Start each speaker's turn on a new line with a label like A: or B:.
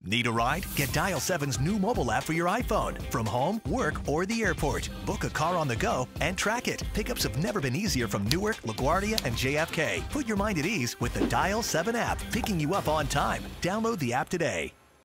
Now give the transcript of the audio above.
A: Need a ride? Get Dial 7's new mobile app for your iPhone. From home, work, or the airport. Book a car on the go and track it. Pickups have never been easier from Newark, LaGuardia, and JFK. Put your mind at ease with the Dial 7 app, picking you up on time. Download the app today.